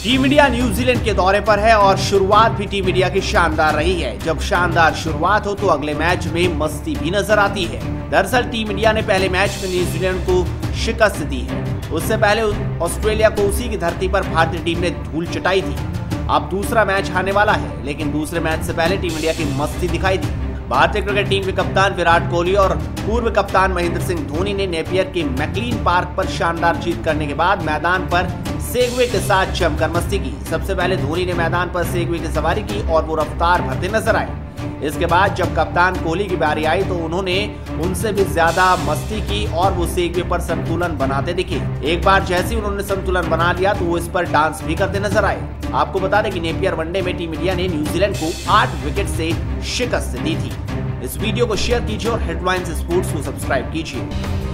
Team India New Zealand के दौरे पर है और शुरुआत भी टीम इंडिया की शानदार रही है। जब शानदार शुरुआत हो तो अगले मैच में मस्ती भी नजर आती है। दरअसल टीम इंडिया ने पहले मैच में न्यूजीलैंड को शिकस्त दी है। उससे पहले ऑस्ट्रेलिया को उसी की धरती पर भारतीय टीम ने धूल चटाई थी। अब दूसरा मैच आने वाला है, लेकिन दूसरे मैच से पहले टीम इंडिया की मस्ती दिखाई दी। भारतीय क्रिकेट टीम के कप्तान विराट कोहली और पूर्व कप्तान महेंद्र सिंह धोनी ने नेपियर के मैकलीन पार्क पर शानदार जीत करने के बाद मैदान पर सेगवे के साथ जमकर मस्ती की। सबसे पहले धोनी ने मैदान पर सेगवे की सवारी की और वो रफ्तार भरते नजर आए। इसके बाद जब कप्तान कोहली की बारी आई तो उन्होंने उनसे भी ज्यादा मस्ती की और वो सेगवे पर संतुलन बनाते दिखे। एक बार जैसे ही उन्होंने संतुलन बना लिया तो वो इस पर डांस भी करते नजर आए। आपको बता दें कि नेपियर वनडे में टीम इंडिया ने न्यूजीलैंड को 8 विकेट से शिकस्त दी थी। इस वीडियो को शेयर कीजिए और हेडलाइंस स्पोर्ट्स को सब्सक्राइब कीजिए।